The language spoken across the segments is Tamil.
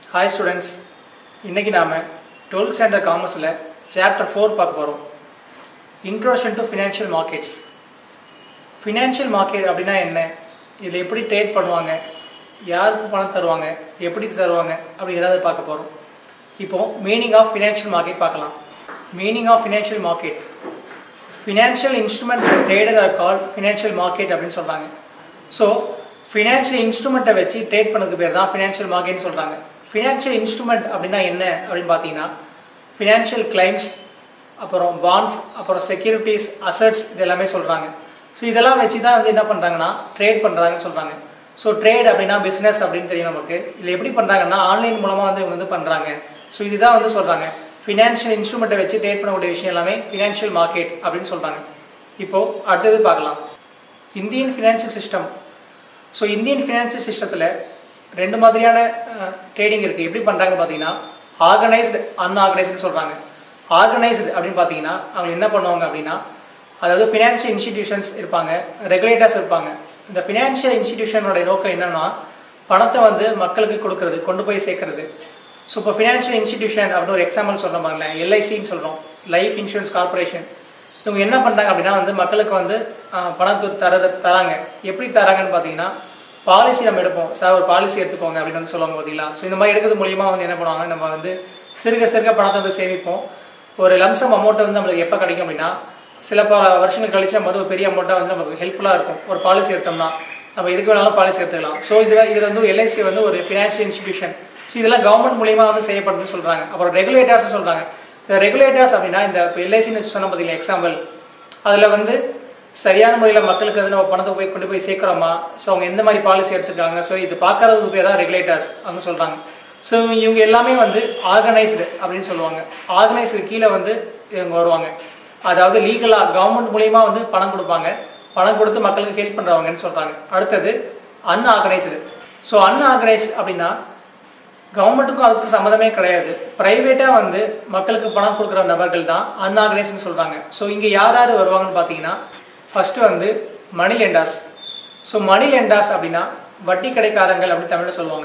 Hi students, இன்னைக்கு நாம 12th standard commerceல chapter 4 பார்க்க போறோம். Introduction to Financial Markets. Financial market அப்படினா என்ன? இதுல எப்படி ட்ரேட் பண்ணுவாங்க? யாருக்கு பணம் தருவாங்க? எப்படி தருவாங்க? அப்படி ஏதாவது பார்க்க போறோம். இப்போ meaning of financial market பார்க்கலாம். Meaning of financial market. Financial instrument traded are called financial market அப்படினு சொல்றாங்க. So financial instrument வச்சு ட்ரேட் பண்ணதுக்கு பேர் தான் financial market னு சொல்றாங்க. Financial instrument அப்படினா என்ன அப்படினு பாத்தீங்கன்னா financial claims அப்புறம் bonds அப்புறம் securities assets இதெல்லாம் சொல்றாங்க. சோ இதெல்லாம் வச்சு தான் வந்து என்ன பண்றாங்கன்னா ட்ரேட் பண்றாங்கன்னு சொல்றாங்க. சோ ட்ரேட் அப்படினா business அப்படினு தெரியும் நமக்கு. இது எப்படி பண்றாங்கன்னா ஆன்லைன் மூலமா வந்து இவங்க வந்து பண்றாங்க. சோ இதுதான் வந்து சொல்றாங்க financial instrument வச்சு ட்ரேட் பண்ணக்கூடிய விஷயம் எல்லாமே financial market அப்படினு சொல்றாங்க. இப்போ அடுத்து பார்க்கலாம். Indian financial system. So Indian financial systemத்துல ரெண்டு மாதிரியான ட்ரேடிங் இருக்கு. எப்படி பண்றாங்க பாத்தீங்கன்னா ஆர்கனைஸ்ட் அன்ஆர்கனைஸ்ட்னு சொல்றாங்க. ஆர்கனைஸ்ட் அப்படினு பாத்தீங்கன்னா அவங்க என்ன பண்ணுவாங்க அப்படினா அதாவது ஃபைனான்சியல் இன்ஸ்டிடியூஷன்ஸ் இருப்பாங்க, ரெகுலேட்டர்ஸ் இருப்பாங்க. இந்த ஃபைனான்சியல் இன்ஸ்டிடியூஷனோட நோக்கம் என்னன்னா பணத்தை வந்து மக்களுக்கு கொடுக்கிறது, கொண்டு போய் சேர்க்கிறது. ஸோ இப்போ ஃபைனான்சியல் இன்ஸ்டிடியூஷன் அப்படின்னு ஒரு எக்ஸாம்பிள் சொல்கிறோம் பாருங்களேன், எல்ஐசின்னு சொல்கிறோம், லைஃப் இன்சூரன்ஸ் கார்பரேஷன். இவங்க என்ன பண்ணுறாங்க அப்படின்னா வந்து மக்களுக்கு வந்து பணத்தை தராங்க. எப்படி தராங்கன்னு பார்த்தீங்கன்னா பாலிசி நம்ம எடுப்போம், சார் ஒரு பாலிசி எடுத்துக்கோங்க அப்படின்னு வந்து சொல்லுவாங்க பார்த்தீங்களா. ஸோ இந்த மாதிரி எடுக்கிறது மூலியமா வந்து என்ன பண்ணுவாங்க, நம்ம வந்து சிறுக சிறுக பணத்தை வந்து சேமிப்போம். ஒரு லம்சம் அமௌண்ட் வந்து நம்மளுக்கு எப்போ கிடைக்கும் அப்படின்னா சில பல வருஷங்கள் கழிச்சு நம்ம வந்து ஒரு பெரிய அமௌண்ட்டாக வந்து நமக்கு ஹெல்ப்ஃபுல்லாக இருக்கும். ஒரு பாலிசி எடுத்தோம்னா நம்ம இதுக்கு வேணாலும் பாலிசி எடுத்துக்கலாம். ஸோ இதில் வந்து எல்ஐசி வந்து ஒரு ஃபினான்ஷியல் இன்ஸ்டிடியூஷன். ஸோ இதெல்லாம் கவர்மெண்ட் மூலியமா வந்து செய்யப்படுதுன்னு சொல்கிறாங்க. அப்புறம் ரெகுலேட்டர்ஸ் சொல்கிறாங்க. இந்த ரெகுலேட்டர்ஸ் அப்படின்னா இந்த இப்போ எல்ஐசின்னு சொன்ன பார்த்தீங்கன்னா எக்ஸாம்பிள், அதில் வந்து சரியான முறையில் மக்களுக்கு வந்து நம்ம பணத்தை போய் கொண்டு போய் சேர்க்குறோமா, ஸோ அவங்க எந்த மாதிரி பாலிசி எடுத்துருக்காங்க, ஸோ இது பார்க்கறதுக்கு பேர் தான் ரெகுலேட்டர்ஸ் அவங்க சொல்கிறாங்க. ஸோ இவங்க எல்லாமே வந்து ஆர்கனைஸ்டு அப்படின்னு சொல்லுவாங்க. ஆர்கனைஸ்டு கீழே வந்து இவங்க வருவாங்க. அதாவது லீகலாக கவர்மெண்ட் மூலியமாக வந்து பணம் கொடுப்பாங்க, பணம் கொடுத்து மக்களுக்கு ஹெல்ப் பண்ணுறவங்கன்னு சொல்கிறாங்க. அடுத்தது அன்ஆர்கனைஸ்டு. ஸோ அன்ஆர்கனைஸ்டு அப்படின்னா கவர்மெண்ட்டுக்கும் அதுக்கு சம்மந்தமே கிடையாது, ப்ரைவேட்டாக வந்து மக்களுக்கு பணம் கொடுக்குற நபர்கள் தான் அன்ஆர்கனைஸ்டுன்னு சொல்கிறாங்க. ஸோ இங்கே யார் யார் வருவாங்கன்னு பார்த்தீங்கன்னா ஃபஸ்ட்டு வந்து மணி லெண்டாஸ். ஸோ மணி லெண்டாஸ் அப்படின்னா வட்டி கடைக்காரங்கள் அப்படின்னு தமிழில் சொல்லுவாங்க.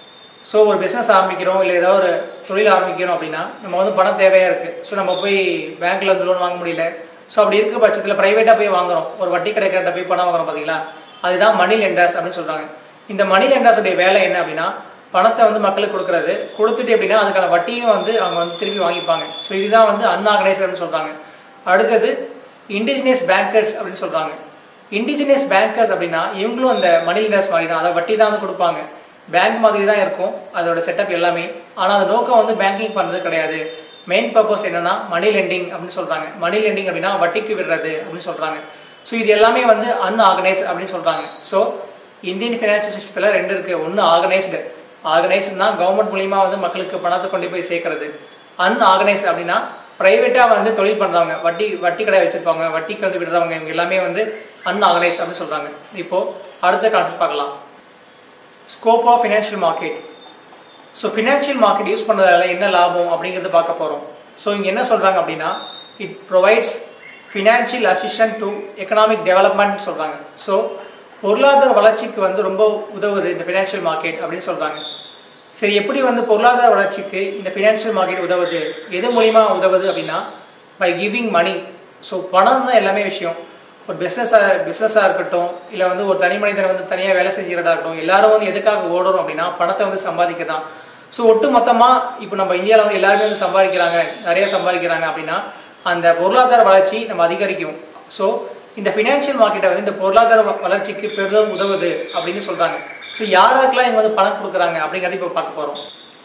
ஸோ ஒரு பிஸ்னஸ் ஆரம்பிக்கிறோம் இல்லை ஏதாவது ஒரு தொழில் ஆரம்பிக்கிறோம் அப்படின்னா நம்ம வந்து பணம் தேவையாக இருக்குது. ஸோ நம்ம போய் பேங்க்கில் வந்து லோன் வாங்க முடியல. ஸோ அப்படி இருக்க பட்சத்தில் ப்ரைவேட்டாக போய் வாங்குறோம், ஒரு வட்டி கடைக்காரர்கிட்ட போய் பணம் வாங்குறோம் பார்த்தீங்களா, அதுதான் மணி லெண்டாஸ் அப்படின்னு சொல்கிறாங்க. இந்த மணி லெண்டாஸுடைய வேலை என்ன அப்படின்னா பணத்தை வந்து மக்களுக்கு கொடுக்குறது, கொடுத்துட்டு எப்படின்னா அதுக்கான வட்டியும் வந்து அவங்க வந்து திருப்பி வாங்கிப்பாங்க. ஸோ இதுதான் வந்து அன்ஆர்கனைஸ்டுன்னு சொல்கிறாங்க. அடுத்தது இண்டிஜினியஸ் பேங்கர்ஸ் அப்படின்னு சொல்கிறாங்க. இண்டிஜினியஸ் பேங்கர்ஸ் அப்படின்னா இவங்களும் அந்த மணி லெண்டர்ஸ் மாதிரி தான், அதை வட்டி தான் வந்து கொடுப்பாங்க, பேங்க் மாதிரி தான் இருக்கும் அதோட செட்டப் எல்லாமே. ஆனால் அது நோக்கம் வந்து பேங்கிங் பண்ணுறது கிடையாது. மெயின் பர்பஸ் என்னன்னா மணி லெண்டிங் அப்படின்னு சொல்கிறாங்க. மணி லெண்டிங் அப்படின்னா வட்டிக்கு விடுறது அப்படின்னு சொல்கிறாங்க. ஸோ இது எல்லாமே வந்து அன்ஆர்கனைஸ் அப்படின்னு சொல்கிறாங்க. ஸோ இந்தியன் ஃபினான்ஷியல் சிஸ்டத்தில் ரெண்டு இருக்குது. ஒன்று ஆர்கனைஸ்டு. ஆர்கனைஸ்டுனா கவர்மெண்ட் மூலியமா வந்து மக்களுக்கு பணத்தை கொண்டு போய் சேர்க்கறது. அன்ஆர்கனைஸ்டு அப்படின்னா பிரைவேட்டாக வந்து தொழில் பண்ணுறவங்க, வட்டி கடை வச்சிருப்பாங்க, வட்டிக்கு வந்து விடுறவங்க, இவங்க எல்லாமே வந்து அன்ஆர்கனைஸ்டு அப்படின்னு சொல்கிறாங்க. இப்போது அடுத்த கான்செப்ட் பார்க்கலாம், scope of financial market. So financial market use பண்ணுறதால என்ன லாபம் அப்படிங்கிறது பார்க்க போகிறோம். ஸோ இங்கே என்ன சொல்கிறாங்க அப்படின்னா it provides financial assistant to economic development சொல்கிறாங்க. ஸோ பொருளாதார வளர்ச்சிக்கு வந்து ரொம்ப உதவுது இந்த ஃபினான்ஷியல் மார்க்கெட் அப்படின்னு சொல்கிறாங்க. சரி, எப்படி வந்து பொருளாதார வளர்ச்சிக்கு இந்த ஃபினான்ஷியல் மார்க்கெட் உதவுது, எது மூலிமா உதவுது அப்படின்னா பை கிவிங் மணி. ஸோ பணம் தான் எல்லாமே விஷயம். ஒரு பிஸ்னஸாக இருக்கட்டும், இல்லை வந்து ஒரு தனி மனிதனை வந்து தனியாக வேலை செஞ்சுக்கிறதா இருக்கட்டும், எல்லாரும் வந்து எதுக்காக ஓடுறோம் அப்படின்னா பணத்தை வந்து சம்பாதிக்க தான். ஸோ ஒட்டு மொத்தமாக இப்போ நம்ம இந்தியாவில் வந்து எல்லாருமே வந்து சம்பாதிக்கிறாங்க, நிறைய சம்பாதிக்கிறாங்க அப்படின்னா அந்த பொருளாதார வளர்ச்சி நம்ம அதிகரிக்கும். ஸோ இந்த ஃபினான்ஷியல் மார்க்கெட்டை வந்து இந்த பொருளாதார வளர்ச்சிக்கு பெரிதும் உதவுது அப்படின்னு சொல்கிறாங்க. ஸோ யாருக்கெல்லாம் இவங்க வந்து பணம் கொடுக்குறாங்க அப்படிங்கிறது இப்போ பார்க்க போகிறோம்.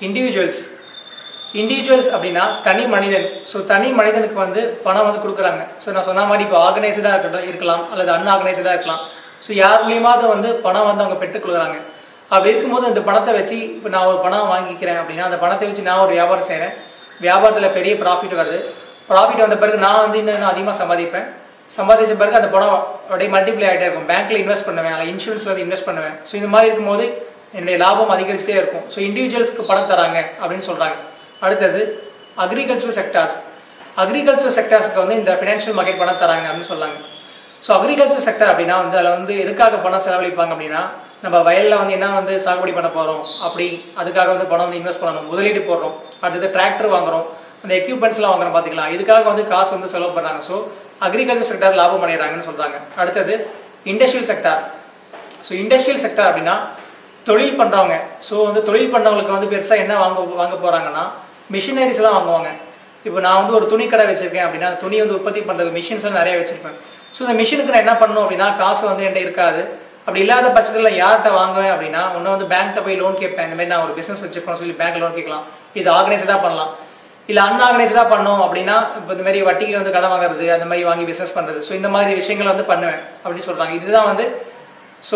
இண்டிவிஜுவல்ஸ் அப்படின்னா தனி மனிதன். ஸோ தனி மனிதனுக்கு வந்து பணம் வந்து கொடுக்குறாங்க. ஸோ நான் சொன்ன மாதிரி இப்போ ஆர்கனைஸ்டாக இருக்கலாம் அல்லது அன்ஆர்கனைஸ்டாக இருக்கலாம். ஸோ யார் மூலியமாக வந்து பணம் வந்து அவங்க பெற்றுக்கொள்கிறாங்க. அப்படி இருக்கும்போது இந்த பணத்தை வச்சு இப்போ நான் ஒரு பணம் வாங்கிக்கிறேன் அப்படின்னா அந்த பணத்தை வச்சு நான் ஒரு வியாபாரம் செய்கிறேன், வியாபாரத்தில் பெரிய ப்ராஃபிட் வருது. ப்ராஃபிட் வந்த பிறகு நான் வந்து இன்னும் அதிகமாக சம்பாதிப்பேன். சம்பாதிச்ச பிறகு அந்த பணம் அப்படியே மல்டிப்ளை ஆகிட்டே இருக்கும். பேங்க்கில் இன்வெஸ்ட் பண்ணுவேன், அல்ல இன்சூரன்ஸில் வந்து இன்வெஸ்ட் பண்ணுவேன். ஸோ இந்த மாதிரி இருக்கும்போது என்னுடைய லாபம் அதிகரிச்சுட்டே இருக்கும். ஸோ இண்டிவிஜுவல்ஸ்க்கு பணம் தராங்க அப்படின்னு சொல்கிறாங்க. அடுத்தது அக்ரிகல்ச்சர் செக்டார்ஸ். அக்ரிகல்ச்சர் செக்டார்ஸ்க்கு வந்து இந்த ஃபினான்ஷியல் மார்க்கெட் பணம் தராங்க அப்படின்னு சொல்கிறாங்க. ஸோ அக்ரிகல்ச்சர் செக்டர் அப்படின்னா வந்து அதில் வந்து எதுக்காக பணம் செலவழிப்பாங்க அப்படின்னா நம்ம வயலில் வந்து என்ன வந்து சாகுபடி பண்ண போகிறோம் அப்படி அதுக்காக வந்து பணம் வந்து இன்வெஸ்ட் பண்ணணும், முதலீடு போடுறோம், அடுத்தது டிராக்டர் வாங்குறோம், அந்த எக்யூப்மெண்ட்ஸ்லாம் வாங்குறோம் பார்த்துக்கலாம், இதுக்காக வந்து காசு வந்து செலவு பண்ணுறாங்க. ஸோ அக்ரிகல்ச்சர் செக்டார் லாபம் அடைகிறாங்கன்னு சொல்கிறாங்க. அடுத்தது industrial sector. So industrial sector அப்படின்னா தொழில் பண்ணுறவங்க. ஸோ வந்து தொழில் பண்ணுறவங்களுக்கு வந்து பெருசாக என்ன வாங்க போகிறாங்கன்னா மிஷினரிஸ்லாம் வாங்குவாங்க. இப்போ நான் வந்து ஒரு துணி கடை வச்சிருக்கேன் அப்படின்னா துணி வந்து உற்பத்தி பண்ணுறது மிஷின்ஸ்லாம் நிறைய வச்சிருப்பேன். ஸோ இந்த மிஷினுக்கு நான் என்ன பண்ணணும் அப்படின்னா காசு வந்து என்கிட்ட இருக்காது. அப்படி இல்லாத பட்சத்தில் யார்கிட்ட வாங்குவேன் அப்படின்னா ஒன்று வந்து பேங்க்கிட்ட போய் லோன் கேட்பேன். இந்த மாதிரி நான் ஒரு பிஸ்னஸ் வச்சுருக்கோம் சொல்லி பேங்க் லோன் கேட்கலாம். இது ஆர்கனைஸ்டாக பண்ணலாம். இல்லை அன்ஆர்கனைஸ்டாக பண்ணோம் அப்படின்னா இப்போ இந்த மாதிரி வட்டிக்கு வந்து கடன் வாங்குறது, அந்த மாதிரி வாங்கி பிஸ்னஸ் பண்ணுறது. ஸோ இந்த மாதிரி விஷயங்களை வந்து பண்ணுவேன் அப்படின்னு சொல்கிறாங்க. இதுதான் வந்து ஸோ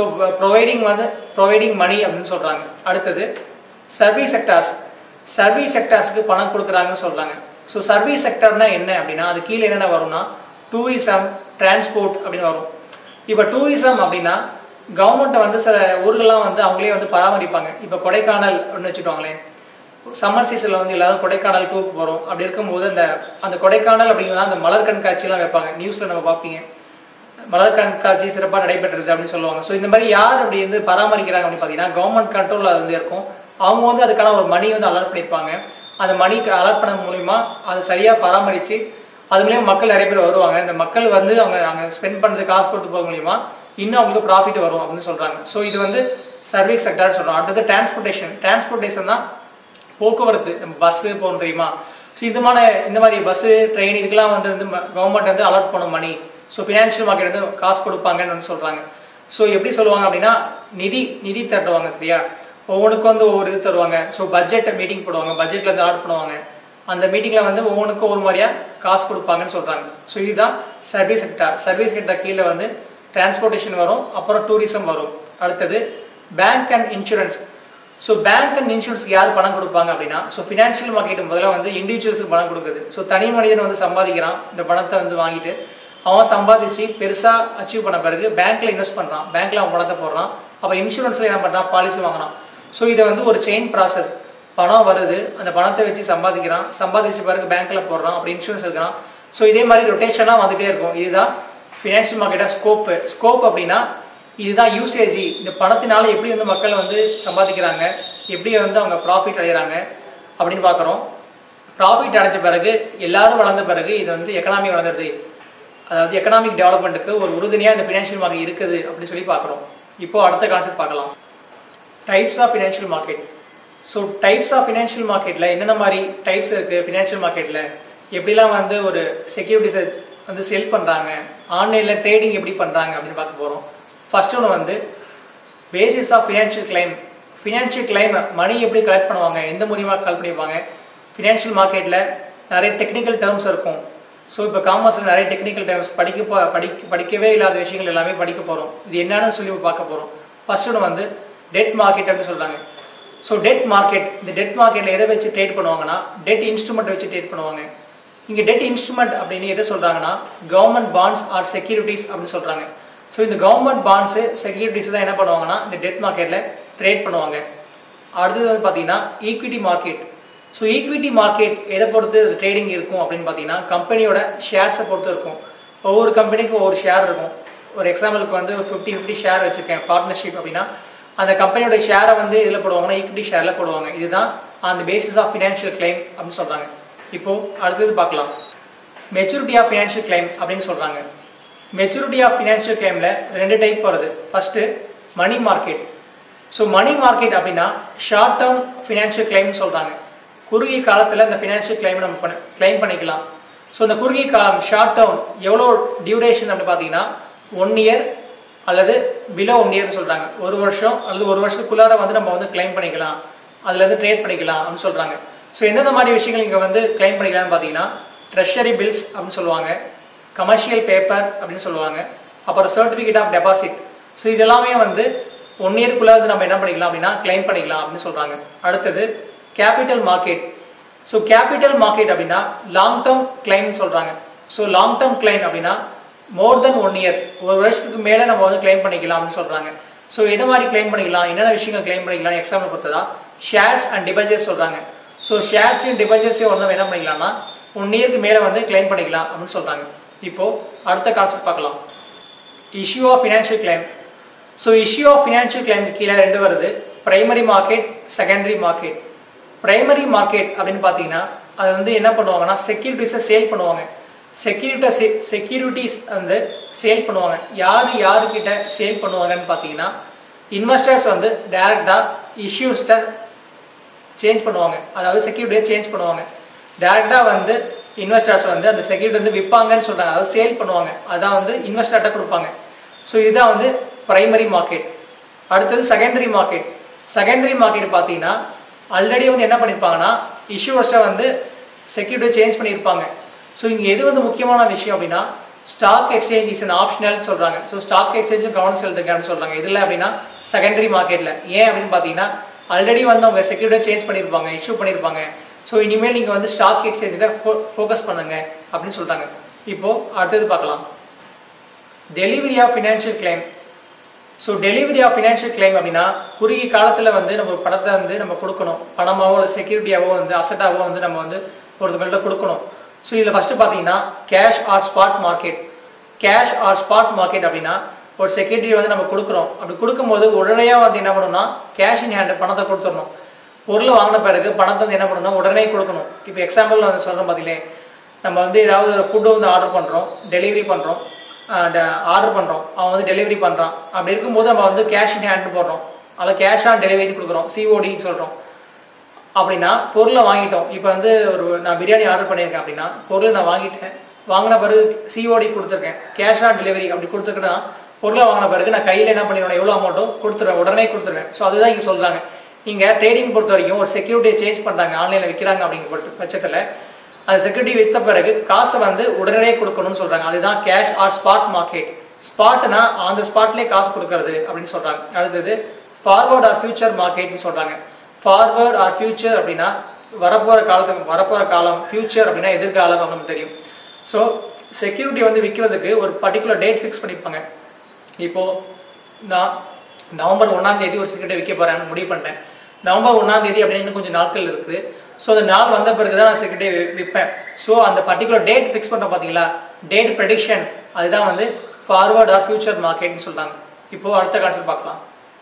ப்ரொவைடிங் மணி அப்படின்னு சொல்கிறாங்க. அடுத்தது சர்வீஸ் செக்டார்ஸ். சர்வீஸ் செக்டார்ஸ்க்கு பணம் கொடுக்குறாங்கன்னு சொல்கிறாங்க. ஸோ சர்வீஸ் செக்டர்னா என்ன அப்படின்னா அது கீழே என்னென்ன வரும்னா டூரிசம், டிரான்ஸ்போர்ட் அப்படின்னு வரும். இப்போ டூரிசம் அப்படின்னா கவர்மெண்ட்டை வந்து சில ஊர்கள்லாம் வந்து அவங்களே வந்து பராமரிப்பாங்க. இப்போ கொடைக்கானல் அப்படின்னு வச்சுக்கோங்களேன், சம்மர் சீசனில் வந்து எல்லாரும் கொடைக்கானல் டூருக்கு போகிறோம். அப்படி இருக்கும்போது அந்த கொடைக்கானல் அப்படிங்கிறத அந்த மலர் கண்காட்சியெலாம் வைப்பாங்க. நியூஸில் நம்ம பார்ப்பீங்க, மலர் கண்காட்சி சிறப்பாக நடைபெற்றது அப்படின்னு சொல்லுவாங்க. ஸோ இந்த மாதிரி யார் அப்படி வந்து பராமரிக்கிறாங்க அப்படின்னு பார்த்தீங்கன்னா கவர்மெண்ட் கண்ட்ரோலில் அது வந்து இருக்கும். அவங்க வந்து அதுக்கான ஒரு மணி வந்து அலாட் பண்ணியிருப்பாங்க. அந்த மணிக்கு அலாட் பண்ண மூலிமா அது சரியாக பராமரித்து அது மூலியமாக மக்கள் நிறைய பேர் வருவாங்க. இந்த மக்கள் வந்து அவங்க ஸ்பெண்ட் பண்ணுறது காசு கொடுத்து போக மூலிமா இன்னும் அவங்களுக்கு ப்ராஃபிட் வரும் அப்படின்னு சொல்கிறாங்க. ஸோ இது வந்து சர்வீஸ் செக்டார் சொல்கிறோம். அடுத்தது டிரான்ஸ்போர்ட்டேஷன் தான் போக்குவரத்து. நம்ம பஸ்ஸு போகணும் தெரியுமா. ஸோ இந்த மாதிரி பஸ்ஸு, ட்ரெயின் இதுக்கெல்லாம் வந்து கவர்மெண்ட் வந்து அலாட் பண்ணும் மணி. ஸோ ஃபினான்ஷியல் மார்க்கெட் வந்து காசு கொடுப்பாங்கன்னு வந்து சொல்கிறாங்க. ஸோ எப்படி சொல்லுவாங்க அப்படின்னா நிதி திரட்டுவாங்க. சரியா, ஒவ்வொன்றுக்கும் வந்து ஒவ்வொரு இது தருவாங்க. ஸோ பட்ஜெட்டை மீட்டிங் போடுவாங்க, பட்ஜெட்டில் வந்து அலாட் பண்ணுவாங்க. அந்த மீட்டிங்கில் வந்து ஒவ்வொன்றுக்கும் ஒரு மாதிரியாக காசு கொடுப்பாங்கன்னு சொல்கிறாங்க. ஸோ இதுதான் சர்வீஸ் செக்டார். சர்வீஸ் செக்டார் கீழே வந்து டிரான்ஸ்போர்ட்டேஷன் வரும், அப்புறம் டூரிசம் வரும். அடுத்தது bank and insurance. So bank and இன்சூரன்ஸ்க்கு யார் பணம் கொடுப்பாங்க அப்படின்னா ஸோ ஃபினான்ஷியல் மார்க்கெட் முதல்ல வந்து இண்டிவிஜுவல்ஸுக்கு பணம் கொடுக்குது. ஸோ தனி மனிதன் வந்து சம்பாதிக்கிறான், இந்த பணத்தை வந்து வாங்கிட்டு அவன் சம்பாதிச்சு பெருசாக அச்சீவ் பண்ண பிறகு பேங்க்கில் இன்வெஸ்ட் பண்ணுறான், பேங்க்கில் அவன் பணத்தை போடுறான். அப்போ இன்சூரன்ஸில் என்ன பண்ணுறான், பாலிசி வாங்குறான். ஸோ இதை வந்து ஒரு செயின் ப்ராசஸ். பணம் வருது, அந்த பணத்தை வச்சு சம்பாதிச்ச பிறகு பேங்க்கில் போடுறான், அப்படி இன்சூரன்ஸ் எடுக்கிறான். ஸோ இதே மாதிரி ரொட்டேஷனாக வந்துகிட்டே இருக்கும். இதுதான் ஃபினான்ஷியல் மார்க்கெட்டாக ஸ்கோப் அப்படின்னா இதுதான் யூசேஜி. இந்த பணத்தினால எப்படி வந்து மக்கள் வந்து சம்பாதிக்கிறாங்க, எப்படி வந்து அவங்க ப்ராஃபிட் அடைகிறாங்க அப்படின்னு பார்க்குறோம். ப்ராஃபிட் அடைஞ்ச பிறகு எல்லாரும் வளர்ந்த பிறகு இது வந்து எக்கனாமி வளர்ந்துருது. அதாவது எக்கனாமிக் டெவலப்மெண்ட்டுக்கு ஒரு உறுதுணையாக இந்த ஃபினான்ஷியல் மார்க்கெட் இருக்குது அப்படின்னு சொல்லி பார்க்குறோம். இப்போது அடுத்த கான்செப்ட் பார்க்கலாம், types of financial market. So types of financial மார்க்கெட்டில் என்னென்ன மாதிரி டைப்ஸ் இருக்குது ஃபினான்ஷியல் மார்க்கெட்டில், எப்படிலாம் வந்து ஒரு செக்யூரிட்டிஸை வந்து செல் பண்ணுறாங்க, ஆன்லைனில் ட்ரேடிங் எப்படி பண்ணுறாங்க அப்படின்னு பார்க்க போகிறோம். ஃபர்ஸ்ட் ஒன்று வந்து basis of financial claim money எப்படி கலெக்ட் பண்ணுவாங்க, எந்த மூலியமாக கலெக்ட் பண்ணிப்பாங்க. ஃபினான்ஷியல் மார்க்கெட்டில் நிறைய டெக்னிக்கல் டேர்ம்ஸ் இருக்கும். ஸோ இப்போ காமர்ஸில் நிறைய டெக்னிக்கல் டேர்ம்ஸ் படிக்கவே இல்லாத விஷயங்கள் எல்லாமே படிக்க போகிறோம். இது என்னன்னு சொல்லி பார்க்க போகிறோம். ஃபர்ஸ்ட் ஒன்று வந்து டெட் மார்க்கெட் அப்படின்னு சொல்கிறாங்க. ஸோ டெட் மார்க்கெட், இந்த டெட் மார்க்கெட்டில் எதை வச்சு ட்ரேட் பண்ணுவாங்கன்னா டெட் இன்ஸ்ட்ருமெண்ட் வச்சு ட்ரேட் பண்ணுவாங்க. இங்கே டெட் இன்ஸ்ட்ருமெண்ட் அப்படின்னு எதை சொல்கிறாங்கன்னா கவர்மெண்ட் பாண்ட்ஸ் ஆர் செக்யூரிட்டிஸ் அப்படின்னு சொல்கிறாங்க. ஸோ இந்த கவர்மெண்ட் பாண்ட்ஸு செக்யூரிட்டிஸ் தான் என்ன பண்ணுவாங்கன்னா இந்த டெட் மார்க்கெட்டில் ட்ரேட் பண்ணுவாங்க. அடுத்தது வந்து பார்த்தீங்கன்னா equity market. So equity market எதை பொறுத்து ட்ரேடிங் இருக்கும் அப்படின்னு பார்த்தீங்கன்னா கம்பெனியோட ஷேர்ஸை பொறுத்து இருக்கும். ஒவ்வொரு கம்பெனிக்கும் ஒவ்வொரு ஷேர் இருக்கும். ஒரு எக்ஸாம்பிளுக்கு வந்து 50-50 ஷேர் வச்சுருக்கேன் பார்ட்னர்ஷிப் அப்படின்னா அந்த கம்பெனியோட ஷேரை வந்து இதில் போடுவாங்கன்னா ஈக்விட்டி ஷேரில் போடுவாங்க. இதுதான் அந்த பேசிஸ் ஆஃப் ஃபினான்ஷியல் கிளைம் அப்படின்னு சொல்கிறாங்க. இப்போது அடுத்தது பார்க்கலாம், மெச்சூரிட்டி ஆஃப் ஃபினான்ஷியல் கிளைம் அப்படின்னு சொல்கிறாங்க. மெச்சூரிட்டி ஆஃப் ஃபினான்ஷியல் கிளைமில் 2 டைப் வருது. First money market. So money market அப்படின்னா ஷார்ட் டேர்ம் ஃபினான்ஷியல் கிளைம்னு சொல்கிறாங்க. குறுகிய காலத்தில் இந்த ஃபினான்ஷியல் கிளைம் நம்ம கிளைம் பண்ணிக்கலாம். ஸோ இந்த குறுகிய காலம் ஷார்ட் டேர்ம் எவ்வளோ டியூரேஷன் அப்படின்னு பார்த்தீங்கன்னா 1 இயர் அல்லது பிலோ 1 இயர்னு சொல்கிறாங்க. 1 வருஷம் அல்லது 1 வருஷத்துக்குள்ளார வந்து நம்ம வந்து கிளைம் பண்ணிக்கலாம், அதில் வந்து ட்ரேட் பண்ணிக்கலாம் அப்படின்னு சொல்கிறாங்க. ஸோ எந்தெந்த மாதிரி விஷயங்கள் இங்கே வந்து கிளைம் பண்ணிக்கலாம்னு பார்த்தீங்கன்னா ட்ரெஷரி பில்ஸ் அப்படின்னு சொல்லுவாங்க, கமர்ஷியல் பேப்பர் அப்படின்னு சொல்லுவாங்க, அப்புறம் சர்டிஃபிகேட் ஆஃப் டெபாசிட். ஸோ இதெல்லாமே வந்து 1 இயருக்குள்ளே வந்து நம்ம என்ன பண்ணிக்கலாம் அப்படின்னா கிளைம் பண்ணிக்கலாம் அப்படின்னு சொல்கிறாங்க. அடுத்தது capital market. So capital market அப்படின்னா லாங் டேர்ம் கிளைம்னு சொல்கிறாங்க. ஸோ லாங் டேர்ம் கிளைம் அப்படின்னா மோர் தென் 1 இயர், 1 வருஷத்துக்கு மேலே நம்ம வந்து கிளைம் பண்ணிக்கலாம் அப்படின்னு சொல்கிறாங்க. ஸோ எதை மாதிரி கிளைம் பண்ணிக்கலாம், என்னென்ன விஷயங்கள் கிளைம் பண்ணிக்கலாம் எக்ஸாம்பிள் பொறுத்ததா ஷேர்ஸ் அண்ட் டிபாசிட்ஸ் சொல்கிறாங்க. ஸோ ஷேர்ஸையும் டிபாசிட்ஸையும் ஒன்று என்ன பண்ணிக்கலாம்னா 1 இயருக்கு மேலே வந்து கிளைம் பண்ணிக்கலாம் அப்படின்னு சொல்கிறாங்க. இப்போது அடுத்த கான்செப்ட் பார்க்கலாம், issue of financial claim. So issue of financial claim கீழே ரெண்டு வருது, primary market, secondary market. Primary market அப்படின்னு பார்த்தீங்கன்னா அது வந்து என்ன பண்ணுவாங்கன்னா செக்யூரிட்டிஸை சேல் பண்ணுவாங்க. செக்யூரிட்டிஸ் வந்து சேல் பண்ணுவாங்க. யாருக்கிட்ட சேல் பண்ணுவாங்கன்னு பார்த்தீங்கன்னா இன்வெஸ்டர்ஸ் வந்து டைரக்டாக இஷ்யூஸ்ட சேஞ்ச் பண்ணுவாங்க, அதாவது செக்யூரிட்டியை சேஞ்ச் பண்ணுவாங்க. டைரக்டாக வந்து இன்வெஸ்டர்ஸ் வந்து அந்த செக்யூரிட்டி வந்து விற்பாங்கன்னு சொல்கிறாங்க, அதாவது சேல் பண்ணுவாங்க, அதான் வந்து இன்வெஸ்டர்கிட்ட கொடுப்பாங்க. ஸோ இதுதான் வந்து பிரைமரி மார்க்கெட். அடுத்தது செகண்டரி மார்க்கெட். செகண்டரி மார்க்கெட் பார்த்தீங்கன்னா ஆல்ரெடி வந்து என்ன பண்ணியிருப்பாங்கன்னா இஷ்யூவர்ஸை வந்து செக்யூரிட்டியை சேஞ்ச் பண்ணியிருப்பாங்க. ஸோ இங்கே எது வந்து முக்கியமான விஷயம் அப்படின்னா stock exchange is an optional சொல்கிறாங்க. ஸோ ஸ்டாக் எக்ஸ்சேஞ்சும் கவனம் செலுத்துங்க அப்படின்னு சொல்கிறாங்க. இதில் அப்படின்னா செகண்டரி மார்க்கெட்டில் ஏன் அப்படின்னு பார்த்தீங்கன்னா ஆல்ரெடி வந்து அவங்க செக்யூரிட்டியை சேஞ்ச் பண்ணியிருப்பாங்க, இஷ்யூ பண்ணியிருப்பாங்க. ஸோ இனிமேல் நீங்கள் வந்து ஸ்டாக் எக்ஸ்சேஞ்சில் ஃபோக்கஸ் பண்ணுங்க அப்படின்னு சொல்கிறாங்க. இப்போது அடுத்தது பார்க்கலாம், delivery of financial claim. So delivery of financial claim அப்படின்னா குறுகிய காலத்தில் வந்து நம்ம ஒரு பணத்தை வந்து நம்ம கொடுக்கணும், பணமாவோ இல்லை செக்யூரிட்டியாவோ வந்து அசட்டாவோ வந்து நம்ம வந்து ஒருத்தவங்கள்ட்ட கொடுக்கணும். ஸோ இதில் ஃபஸ்ட்டு பார்த்தீங்கன்னா cash or spot market. Cash or spot market அப்படின்னா ஒரு செக்யூரிட்டி வந்து நம்ம கொடுக்குறோம், அப்படி கொடுக்கும்போது உடனடியாக வந்து என்ன பண்ணணும்னா கேஷ் இன் ஹேண்ட் பணத்தை கொடுத்துடணும். பொருள் வாங்கின பிறகு பணத்தை வந்து என்ன பண்ணணும்னா உடனே கொடுக்கணும். இப்போ எக்ஸாம்பிள் வந்து சொல்கிறோம் பார்த்தீங்களே, நம்ம வந்து ஏதாவது ஒரு ஃபுட்டு வந்து ஆர்டர் பண்ணுறோம், டெலிவரி பண்ணுறோம், அவன் வந்து டெலிவரி பண்ணுறான். அப்படி இருக்கும்போது நம்ம வந்து கேஷ் இன் ஹேண்ட் போடுறோம், அதில் கேஷ் ஆன் டெலிவரி கொடுக்குறோம், சிஓடின்னு சொல்கிறோம். அப்படின்னா பொருளை வாங்கிட்டோம். இப்போ வந்து நான் பிரியாணி ஆர்டர் பண்ணியிருக்கேன் அப்படின்னா பொருளை நான் வாங்கிட்டேன், வாங்கின பிறகு சிஓடி கொடுத்துருக்கேன், கேஷ் ஆன் டெலிவரி அப்படி கொடுத்துருக்கேன்னா பொருளை வாங்கின பிறகு நான் கையில் என்ன பண்ணிடுவேன், எவ்வளோ அமௌண்ட்டும் கொடுத்துருவேன், உடனே கொடுத்துருவேன். ஸோ அதுதான் இங்கே சொல்கிறாங்க. இங்கே ட்ரேடிங் பொறுத்த வரைக்கும் ஒரு செக்யூரிட்டியை சேஞ்ச் பண்ணுறாங்க, ஆன்லைனில் விற்கிறாங்க அப்படிங்கிற பட்சத்தில் அது செக்யூரிட்டி விற்ற பிறகு காசை வந்து உடனே கொடுக்கணும்னு சொல்கிறாங்க. அதுதான் கேஷ் ஆர் ஸ்பாட் மார்க்கெட். ஸ்பாட்னா அந்த ஸ்பாட்லேயே காசு கொடுக்கறது அப்படின்னு சொல்கிறாங்க. அடுத்தது ஃபார்வர்ட் ஆர் ஃபியூச்சர் மார்க்கெட்னு சொல்கிறாங்க. ஃபார்வர்ட் ஆர் ஃபியூச்சர் அப்படின்னா வரப்போகிற காலம், ஃபியூச்சர் அப்படின்னா எதிர்காலம் அப்படின்னு தெரியும். ஸோ செக்யூரிட்டி வந்து விற்கிறதுக்கு ஒரு பர்டிகுலர் டேட் ஃபிக்ஸ் பண்ணிப்பாங்க. இப்போது நான் நவம்பர் 1 ஒரு செக்யூரிட்டி விற்க போகிறேன்னு முடிவு பண்ணிட்டேன். நவம்பர் 1 அப்படின்னு கொஞ்சம் நாட்கள் இருக்குது. ஸோ அந்த நாள் வந்த பிறகு தான் நான் செக்யூரிட்டி விற்பேன். ஸோ அந்த பர்டிகுலர் டேட் ஃபிக்ஸ் பண்ணுறோம் பார்த்தீங்களா, டேட் ப்ரெடிக்ஷன், அதுதான் வந்து ஃபார்வர்ட் ஆர் ஃபியூச்சர் மார்க்கெட்னு சொல்கிறாங்க. இப்போது அடுத்த கான்செப்ட் பார்க்கலாம்,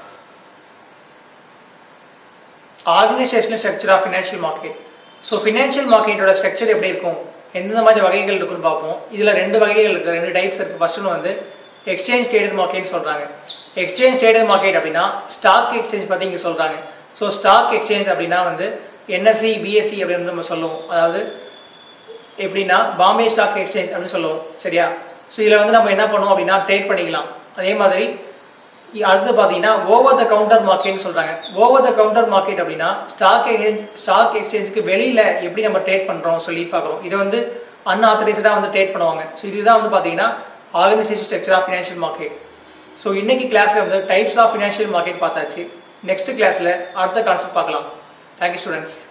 organisational structure of financial market. So financial மார்க்கெட்டோட ஸ்ட்ரக்சர் எப்படி இருக்கும், எந்தெந்த மாதிரி வகைகள் இருக்குன்னு பார்ப்போம். இதில் 2 வகைகள் இருக்குது, 2 டைப்ஸ் இருக்குது. ஃபர்ஸ்ட் வந்து எக்ஸ்சேஞ்ச் ட்ரேடட் மார்க்கெட்னு சொல்கிறாங்க. எக்ஸ்சேஞ்ச் ட்ரேடட் மார்க்கெட் அப்படின்னா ஸ்டாக் எக்ஸ்சேஞ்ச் பற்றி இங்கே சொல்கிறாங்க. ஸோ ஸ்டாக் எக்ஸ்சேஞ்ச் அப்படின்னா வந்து என்எஸ்சி, பிஎஸ்சி அப்படின்னு நம்ம சொல்லுவோம். அதாவது எப்படின்னா பாம்பே ஸ்டாக் எக்ஸ்சேஞ்ச் அப்படின்னு சொல்லுவோம், சரியா? ஸோ இதில் வந்து நம்ம என்ன பண்ணுவோம் அப்படின்னா ட்ரேட் பண்ணிக்கலாம். அதே மாதிரி அடுத்து பார்த்தீங்கன்னா ஓவர் த கவுண்டர் மார்க்கெட்னு சொல்கிறாங்க. ஓவர் த கவுண்டர் மார்க்கெட் அப்படின்னா ஸ்டாக் எக்ஸ்சேஞ்சுக்கு வெளியில் எப்படி நம்ம ட்ரேட் பண்ணுறோம் சொல்லி பார்க்குறோம். இதை வந்து அன்ஆத்தரைஸ்டாக வந்து ட்ரேட் பண்ணுவாங்க. ஸோ இதுதான் வந்து பார்த்தீங்கன்னா organisation structure of financial market. So இன்னைக்கு கிளாஸில் வந்து டைப்ஸ் ஆஃப் ஃபினான்ஷியல் மார்க்கெட் பார்த்தாச்சு. நெக்ஸ்ட் கிளாஸில் அடுத்த கான்செப்ட் பார்க்கலாம். Thank you students.